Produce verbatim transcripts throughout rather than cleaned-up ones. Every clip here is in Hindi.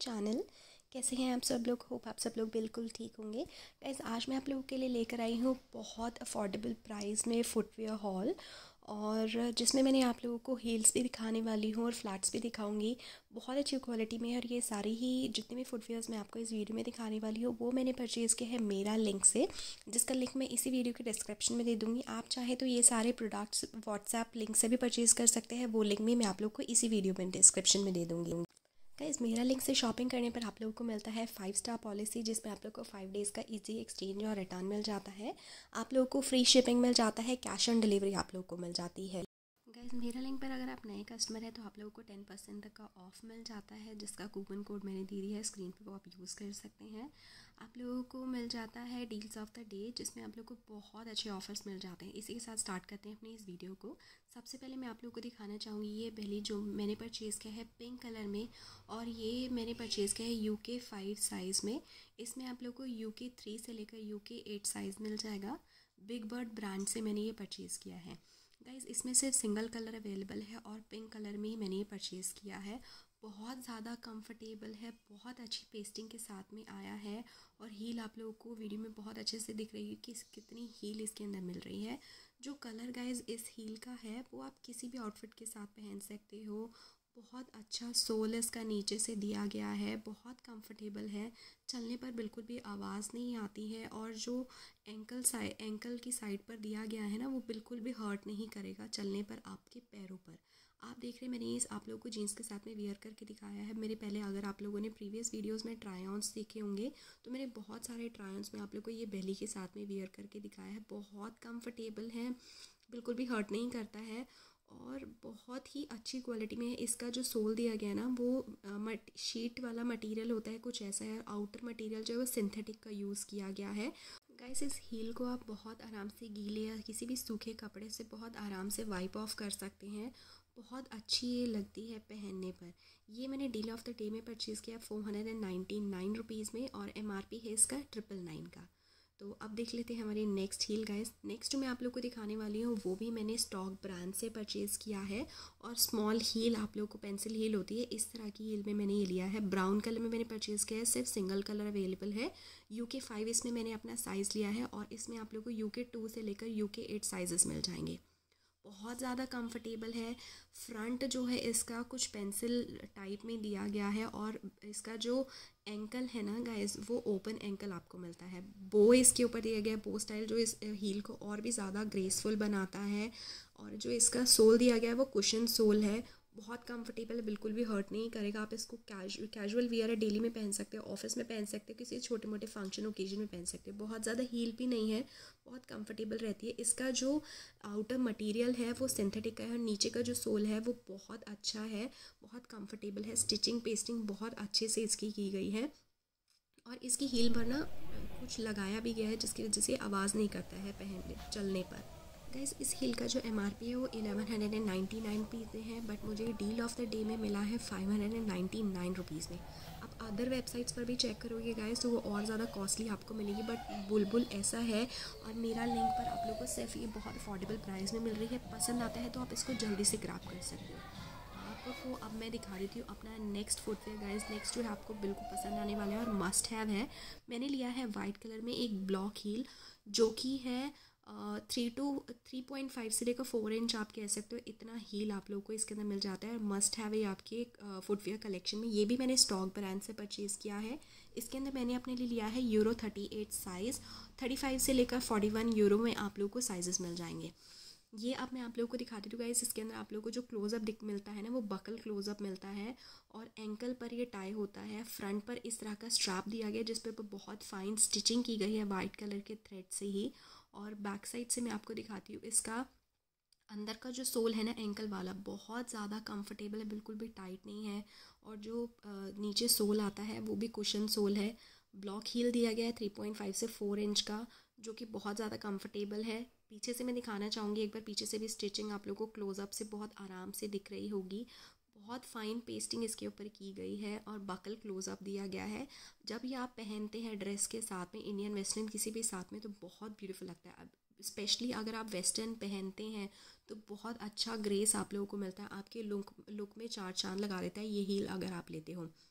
चैनल। कैसे हैं आप सब लोग? होप आप सब लोग बिल्कुल ठीक होंगे। गाइस, आज मैं आप लोगों के लिए लेकर आई हूँ बहुत अफोर्डेबल प्राइस में फुटवेयर हॉल, और जिसमें मैंने आप लोगों को हील्स भी दिखाने वाली हूँ और फ्लैट्स भी दिखाऊंगी बहुत अच्छी क्वालिटी में। और ये सारी ही जितने भी फुटवेयर्स मैं आपको इस वीडियो में दिखाने वाली हूँ वो मैंने परचेज़ किए हैं मेरा लिंक से, जिसका लिंक मैं इसी वीडियो के डिस्क्रिप्शन में दे दूँगी। आप चाहे तो ये सारे प्रोडक्ट्स व्हाट्सएप लिंक से भी परचेज़ कर सकते हैं, वो लिंक भी मैं आप लोग को इसी वीडियो में डिस्क्रिप्शन में दे दूँगी। गाइस, मेरा लिंक से शॉपिंग करने पर आप लोगों को मिलता है फाइव स्टार पॉलिसी, जिसमें आप लोग को फाइव डेज़ का इजी एक्सचेंज और रिटर्न मिल जाता है। आप लोगों को फ्री शिपिंग मिल जाता है, कैश ऑन डिलीवरी आप लोगों को मिल जाती है। गाइस, मेरा लिंक पर अगर आप नए कस्टमर हैं तो आप लोगों को टेन परसेंट तक का ऑफ मिल जाता है, जिसका कूपन कोड मैंने दे दिया है स्क्रीन पे, वो आप यूज़ कर सकते हैं। आप लोगों को मिल जाता है डील्स ऑफ द डे, जिसमें आप लोगों को बहुत अच्छे ऑफर्स मिल जाते हैं। इसी के साथ स्टार्ट करते हैं अपनी इस वीडियो को। सबसे पहले मैं आप लोगों को दिखाना चाहूँगी ये पहली जो मैंने परचेज़ किया है पिंक कलर में, और ये मैंने परचेज़ किया है यू के फाइव साइज़ में। इसमें आप लोग को यू के थ्री से लेकर यू के एट साइज़ मिल जाएगा। बिग बर्ड ब्रांड से मैंने ये परचेज़ किया है। गाइज़, इसमें सिर्फ सिंगल कलर अवेलेबल है और पिंक कलर में ही मैंने ये परचेज़ किया है। बहुत ज़्यादा कंफर्टेबल है, बहुत अच्छी पेस्टिंग के साथ में आया है, और हील आप लोगों को वीडियो में बहुत अच्छे से दिख रही है कि कितनी हील इसके अंदर मिल रही है। जो कलर गाइज़ इस हील का है वो आप किसी भी आउटफिट के साथ पहन सकते हो। बहुत अच्छा सोल इसका नीचे से दिया गया है, बहुत कंफर्टेबल है, चलने पर बिल्कुल भी आवाज़ नहीं आती है, और जो एंकल साइड एंकल की साइड पर दिया गया है ना, वो बिल्कुल भी हर्ट नहीं करेगा चलने पर आपके पैरों पर। आप देख रहे हैं मैंने इस आप लोगों को जीन्स के साथ में वियर करके दिखाया है। मेरे पहले अगर आप लोगों ने प्रीवियस वीडियोस में ट्राई ऑन्स देखे होंगे तो मैंने बहुत सारे ट्राई ऑन्स में आप लोगों को ये बेली के साथ में वियर करके दिखाया है। बहुत कंफर्टेबल है, बिल्कुल भी हर्ट नहीं करता है, और बहुत ही अच्छी क्वालिटी में है। इसका जो सोल दिया गया है ना, वो मट शीट वाला मटेरियल होता है, कुछ ऐसा है। आउटर मटेरियल जो है वो सिंथेटिक का यूज़ किया गया है। गाइस, इस हील को आप बहुत आराम से गीले या किसी भी सूखे कपड़े से बहुत आराम से वाइप ऑफ कर सकते हैं। बहुत अच्छी ये लगती है पहनने पर। ये मैंने डील ऑफ द डे में परचेज़ किया four hundred and ninety nine rupees में, और एम आर पी है इसका ट्रिपल नाइन का। तो अब देख लेते हैं हमारी नेक्स्ट हील। गाइस, नेक्स्ट जो मैं आप लोग को दिखाने वाली हूँ वो भी मैंने स्टॉक ब्रांड से परचेज़ किया है, और स्मॉल हील आप लोग को पेंसिल हील होती है, इस तरह की हील में मैंने ये लिया है। ब्राउन कलर में मैंने परचेज़ किया है, सिर्फ सिंगल कलर अवेलेबल है। यू के फाइव इसमें मैंने अपना साइज़ लिया है, और इसमें आप लोग को यू के टू से लेकर यू के एट साइज़ मिल जाएंगे। बहुत ज़्यादा कंफर्टेबल है। फ्रंट जो है इसका कुछ पेंसिल टाइप में दिया गया है, और इसका जो एंकल है ना गाइस, वो ओपन एंकल आपको मिलता है। बो इसके ऊपर दिया गया है, बो स्टाइल जो इस हील को और भी ज़्यादा ग्रेसफुल बनाता है। और जो इसका सोल दिया गया है वो कुशन सोल है, बहुत कंफर्टेबल है, बिल्कुल भी हर्ट नहीं करेगा। आप इसको कैजुअल कैजुअल वियर है, डेली में पहन सकते हो, ऑफिस में पहन सकते हो, किसी छोटे मोटे फंक्शन ओकेजन में पहन सकते हो। बहुत ज़्यादा हील भी नहीं है, बहुत कंफर्टेबल रहती है। इसका जो आउटर मटेरियल है वो सिंथेटिक का है, और नीचे का जो सोल है वो बहुत अच्छा है, बहुत कंफर्टेबल है। स्टिचिंग पेस्टिंग बहुत अच्छे से इसकी की गई है, और इसकी हील पर ना कुछ लगाया भी गया है जिसकी वजह से आवाज़ नहीं करता है पहनने चलने पर। गाइस, इस हील का जो एम आर पी है वो eleven hundred and ninety nine rupees में है, बट मुझे डील ऑफ द डे में मिला है five hundred and ninety nine rupees में। आप अदर वेबसाइट्स पर भी चेक करोगे गाइस तो वो और ज़्यादा कॉस्टली आपको मिलेगी, बट बुलबुल ऐसा है, और मेरा लिंक पर आप लोगों को सिर्फ ये बहुत अफोर्डेबल प्राइस में मिल रही है। पसंद आता है तो आप इसको जल्दी से ग्रैब कर सकते हो। आपको अब मैं दिखा रही थी अपना नेक्स्ट फुटवेयर। गाइस, नेक्स्ट जो है आपको बिल्कुल पसंद आने वाला है और मस्ट हैव है। मैंने लिया है वाइट कलर में एक ब्लॉक हील, जो कि है three two three point five से लेकर फोर इंच आप कह सकते हो, इतना हील आप लोगों को इसके अंदर मिल जाता है। मस्ट हैव है आपके फुटवेयर कलेक्शन में। ये भी मैंने स्टॉक ब्रांड से परचेज़ किया है। इसके अंदर मैंने अपने लिए लिया है euro thirty eight size. Thirty five से लेकर फोर्टी वन यूरो में आप लोगों को साइजेस मिल जाएंगे। ये अब मैं आप लोगों को दिखाती हूँ गाइस। इसके अंदर आप लोगों को जो क्लोज़अप दिख मिलता है ना, वो बकल क्लोज़अप मिलता है, और एंकल पर ये टाई होता है। फ्रंट पर इस तरह का स्ट्रैप दिया गया जिस पर बहुत फाइन स्टिचिंग की गई है वाइट कलर के थ्रेड से ही। और बैक साइड से मैं आपको दिखाती हूँ, इसका अंदर का जो सोल है ना एंकल वाला, बहुत ज़्यादा कंफर्टेबल है, बिल्कुल भी टाइट नहीं है। और जो नीचे सोल आता है वो भी कुशन सोल है। ब्लॉक हील दिया गया है थ्री पॉइंट फाइव से फोर इंच का, जो कि बहुत ज़्यादा कंफर्टेबल है। पीछे से मैं दिखाना चाहूँगी एक बार, पीछे से भी स्टिचिंग आप लोगों को क्लोज़अप से बहुत आराम से दिख रही होगी। बहुत फाइन पेस्टिंग इसके ऊपर की गई है, और बकल क्लोज़अप दिया गया है। जब ये आप पहनते हैं ड्रेस के साथ में, इंडियन वेस्टर्न किसी भी साथ में, तो बहुत ब्यूटीफुल लगता है। अब स्पेशली अगर आप वेस्टर्न पहनते हैं तो बहुत अच्छा ग्रेस आप लोगों को मिलता है, आपके लुक लुक में चार चांद लगा देता है ये हील अगर आप लेते हो।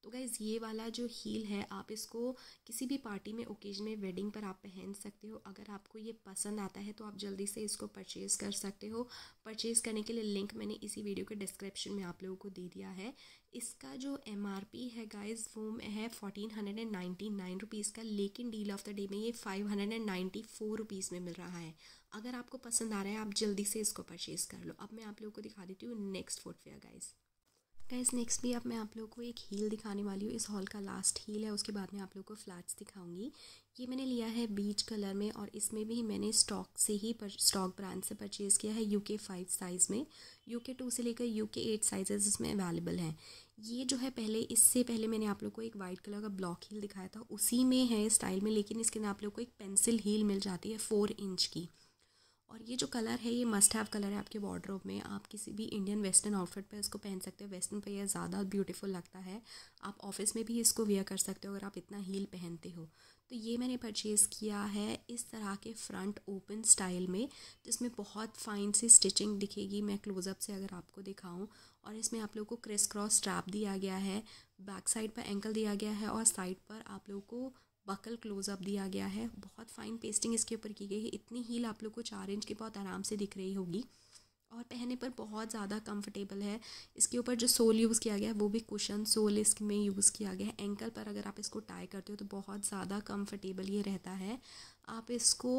तो गाइज़ ये वाला जो हील है आप इसको किसी भी पार्टी में, ओकेजन में, वेडिंग पर आप पहन सकते हो। अगर आपको ये पसंद आता है तो आप जल्दी से इसको परचेज़ कर सकते हो। परचेज़ करने के लिए लिंक मैंने इसी वीडियो के डिस्क्रिप्शन में आप लोगों को दे दिया है। इसका जो एम आर पी है गाइज़ वो है fourteen hundred and ninety nine rupees का, लेकिन डील ऑफ द डे में ये five hundred and ninety four rupees में मिल रहा है। अगर आपको पसंद आ रहा है आप जल्दी से इसको परचेज़ कर लो। अब मैं आप लोगों को दिखा देती हूँ next footwear guys. Guys next भी अब मैं आप लोगों को एक हील दिखाने वाली हूँ। इस हॉल का लास्ट हील है, उसके बाद मैं आप लोगों को फ्लैट्स दिखाऊंगी। ये मैंने लिया है बीच कलर में और इसमें भी मैंने स्टॉक से ही पर स्टॉक ब्रांड से परचेज़ किया है यूके फाइव साइज़ में। यूके टू से लेकर यूके एट साइजेस इसमें अवेलेबल हैं। ये जो है पहले इससे पहले मैंने आप लोग को एक वाइट कलर का ब्लॉक हील दिखाया था, उसी में है स्टाइल में, लेकिन इसके अंदर आप लोग को एक पेंसिल हील मिल जाती है फोर इंच की। और ये जो कलर है ये मस्ट हैव कलर है आपके वार्डरोब में। आप किसी भी इंडियन वेस्टर्न आउटफिट पे इसको पहन सकते हो। वेस्टर्न पे ये ज़्यादा ब्यूटीफुल लगता है। आप ऑफिस में भी इसको वेयर कर सकते हो अगर आप इतना हील पहनते हो। तो ये मैंने परचेज़ किया है इस तरह के फ्रंट ओपन स्टाइल में, जिसमें बहुत फाइन सी स्टिचिंग दिखेगी। मैं क्लोज़अप से अगर आपको दिखाऊं, और इसमें आप लोगों को क्रिस क्रॉस स्ट्रैप दिया गया है, बैक साइड पर एंकल दिया गया है और साइड पर आप लोगों को बकल क्लोज़अप दिया गया है। बहुत फाइन पेस्टिंग इसके ऊपर की गई है। इतनी हील आप लोग को चार इंच की बहुत आराम से दिख रही होगी और पहनने पर बहुत ज़्यादा कंफर्टेबल है। इसके ऊपर जो सोल यूज़ किया गया है वो भी कुशन सोल इसमें यूज़ किया गया है। एंकल पर अगर आप इसको टाई करते हो तो बहुत ज़्यादा कंफर्टेबल ये रहता है। आप इसको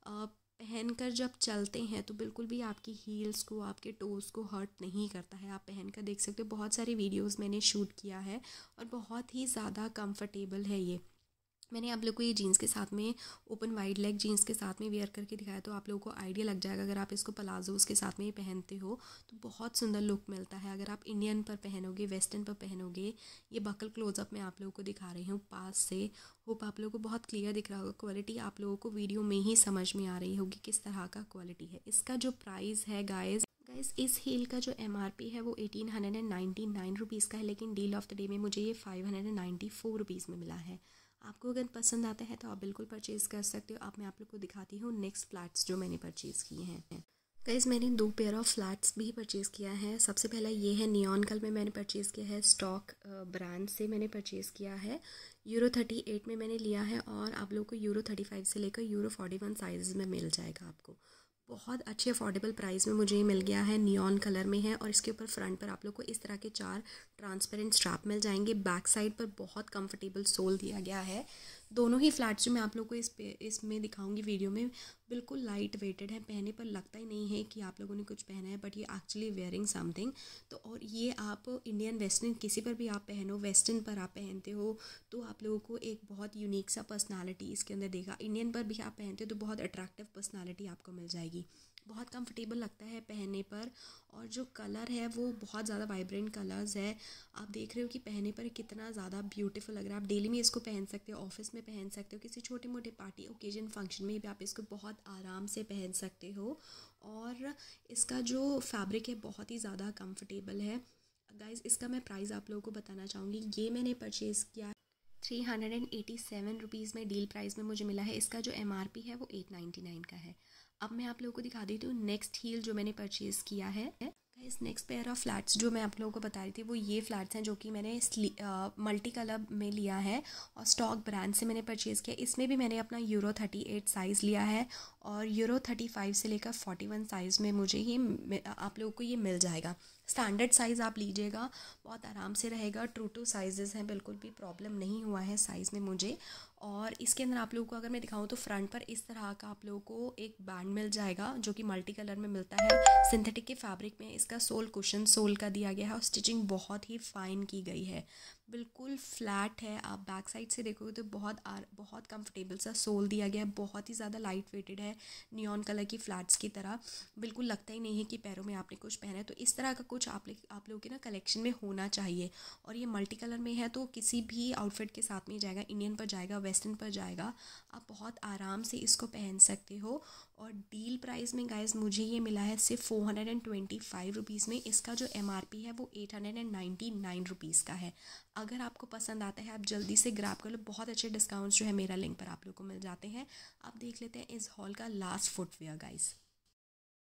पहन कर जब चलते हैं तो बिल्कुल भी आपकी हील्स को, आपके टोज़ को हर्ट नहीं करता है। आप पहन कर देख सकते हो, बहुत सारी वीडियोज़ मैंने शूट किया है और बहुत ही ज़्यादा कम्फर्टेबल है ये। मैंने आप लोग को ये जीन्स के साथ में, ओपन वाइड लेग जीन्स के साथ में वेयर करके दिखाया, तो आप लोगों को आइडिया लग जाएगा। अगर आप इसको प्लाजोस के साथ में ही पहनते हो तो बहुत सुंदर लुक मिलता है। अगर आप इंडियन पर पहनोगे, वेस्टर्न पर पहनोगे, ये बकल क्लोजअप मैं आप लोगों को दिखा रही हूँ पास से। होप आप लोगों को बहुत क्लियर दिख रहा होगा। क्वालिटी आप लोगों को वीडियो में ही समझ में आ रही होगी किस तरह का क्वालिटी है। इसका जो प्राइस है गाइज गाइस इस हील का जो एम आर पी है वो eighteen hundred and ninety nine rupees का है, लेकिन डील ऑफ द डे में मुझे ये five hundred and ninety four rupees में मिला है। आपको अगर पसंद आता है तो आप बिल्कुल परचेज़ कर सकते हो। अब मैं आप लोग को दिखाती हूँ नेक्स्ट फ्लैट्स जो मैंने परचेज़ किए हैं। गाइस मैंने दो पेयर ऑफ फ्लैट्स भी परचेज़ किया है। सबसे पहला ये है नियॉन कलर में मैंने परचेज़ किया है, स्टॉक ब्रांड से मैंने परचेज़ किया है। यूरो थर्टी एट में मैंने लिया है और आप लोग को यूरो थर्टी फाइव से लेकर यूरो फोर्टी वन साइज़ में मिल जाएगा। आपको बहुत अच्छे अफोर्डेबल प्राइस में मुझे ये मिल गया है। नियॉन कलर में है और इसके ऊपर फ्रंट पर आप लोग को इस तरह के चार ट्रांसपेरेंट स्ट्रैप मिल जाएंगे। बैक साइड पर बहुत कंफर्टेबल सोल दिया गया है। दोनों ही फ्लैट्स जो मैं आप लोग को इस पे इसमें दिखाऊंगी वीडियो में बिल्कुल लाइट वेटेड है। पहने पर लगता ही नहीं है कि आप लोगों ने कुछ पहना है, बट ये एक्चुअली वेयरिंग समथिंग। तो और ये आप इंडियन वेस्टर्न किसी पर भी आप पहनो, वेस्टर्न पर आप पहनते हो तो आप लोगों को एक बहुत यूनिक सा पर्सनालिटी इसके अंदर देगा। इंडियन पर भी आप पहनते हो तो बहुत अट्रैक्टिव पर्सनालिटी आपको मिल जाएगी। बहुत कंफर्टेबल लगता है पहनने पर। और जो कलर है वो बहुत ज़्यादा वाइब्रेंट कलर्स है। आप देख रहे हो कि पहनने पर कितना ज़्यादा ब्यूटीफुल लग रहा है। आप डेली में इसको पहन सकते हो, ऑफिस में पहन सकते हो, किसी छोटे मोटे पार्टी ओकेजन फंक्शन में भी आप इसको बहुत आराम से पहन सकते हो। और इसका जो फैब्रिक है बहुत ही ज़्यादा कंफर्टेबल है। गाइज़ इसका मैं प्राइस आप लोगों को बताना चाहूँगी। ये मैंने परचेज़ किया three hundred and eighty seven rupees में, डील प्राइस में मुझे मिला है। इसका जो एम आर पी है वो एट नाइन्टी नाइन का है। अब मैं आप लोगों को दिखा देती हूँ नेक्स्ट हील जो मैंने परचेज़ किया है। इस नेक्स्ट पेयर ऑफ फ्लैट्स जो मैं आप लोगों को बता रही थी वो ये फ्लैट्स हैं जो कि मैंने मल्टी कलर में लिया है और स्टॉक ब्रांड से मैंने परचेज़ किया। इसमें भी मैंने अपना यूरो थर्टी एट साइज़ लिया है और यूरो थर्टी फाइव से लेकर फोर्टी वन साइज़ में मुझे ये आप लोगों को ये मिल जाएगा। स्टैंडर्ड साइज़ आप लीजिएगा, बहुत आराम से रहेगा। ट्रू टू साइजेस हैं, बिल्कुल भी प्रॉब्लम नहीं हुआ है साइज़ में मुझे। और इसके अंदर आप लोगों को अगर मैं दिखाऊं तो फ्रंट पर इस तरह का आप लोगों को एक बैंड मिल जाएगा जो कि मल्टी कलर में मिलता है। सिंथेटिक के फैब्रिक में इसका सोल कुशन सोल का दिया गया है और स्टिचिंग बहुत ही फाइन की गई है, बिल्कुल फ्लैट है। आप बैक साइड से देखोगे तो बहुत आर बहुत कंफर्टेबल सा सोल दिया गया है। बहुत ही ज़्यादा लाइट वेटेड है, नियॉन कलर की फ्लैट्स की तरह। बिल्कुल लगता ही नहीं है कि पैरों में आपने कुछ पहना है। तो इस तरह का कुछ आप आप लोगों के ना कलेक्शन में होना चाहिए। और ये मल्टी कलर में है तो किसी भी आउटफिट के साथ में जाएगा, इंडियन पर जाएगा, वेस्टर्न पर जाएगा। आप बहुत आराम से इसको पहन सकते हो। और डील प्राइस में गाइस मुझे ये मिला है सिर्फ four hundred and twenty five rupees में। इसका जो एम आर पी है वो eight hundred and ninety nine rupees का है। अगर आपको पसंद आता है आप जल्दी से ग्रैब कर लो। बहुत अच्छे डिस्काउंट्स जो है मेरा लिंक पर आप लोग को मिल जाते हैं। आप देख लेते हैं इस हॉल का लास्ट फुटवेयर गाइस।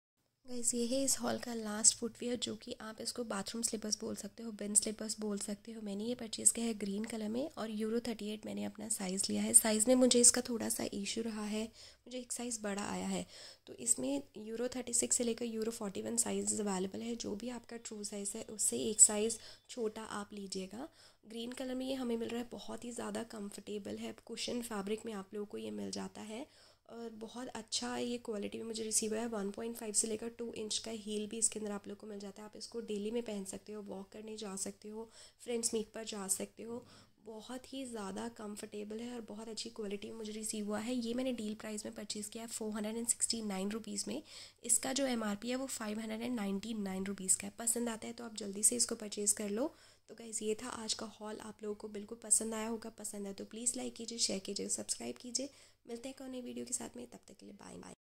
गाइस ये है इस हॉल का लास्ट फुटवियर, जो कि आप इसको बाथरूम स्लीपर्स बोल सकते हो, बिन स्लीपर्स बोल सकते हो। मैंने ये परचेज़ किया है ग्रीन कलर में और यूरो थर्टी एट मैंने अपना साइज़ लिया है। साइज़ में मुझे इसका थोड़ा सा इशू रहा है, मुझे एक साइज़ बड़ा आया है। तो इसमें यूरो थर्टी सिक्स से लेकर euro forty one size available है। जो भी आपका ट्रू साइज़ है उससे एक साइज़ छोटा आप लीजिएगा। ग्रीन कलर में ये हमें मिल रहा है, बहुत ही ज़्यादा कंफर्टेबल है, कुशन फैब्रिक में आप लोगों को ये मिल जाता है और बहुत अच्छा ये क्वालिटी में मुझे रिसीव हुआ है। वन पॉइंट फाइव से लेकर टू इंच का हील भी इसके अंदर आप लोग को मिल जाता है। आप इसको डेली में पहन सकते हो, वॉक करने जा सकते हो, फ्रेंड्स मीट पर जा सकते हो। बहुत ही ज़्यादा कंफर्टेबल है और बहुत अच्छी क्वालिटी में मुझे रिसीव हुआ है। ये मैंने डील प्राइस में परचेज़ किया है four hundred and sixty nine rupees में। इसका जो एम आर पी है वो five hundred and ninety nine rupees का है। पसंद आता है तो आप जल्दी से इसको परचेज़ कर लो। तो गाइस ये था आज का हॉल, आप लोगों को बिल्कुल पसंद आया होगा। पसंद है तो प्लीज़ लाइक कीजिए, शेयर कीजिए, सब्सक्राइब कीजिए। मिलते हैं एक और नई वीडियो के साथ में, तब तक के लिए बाय बाय।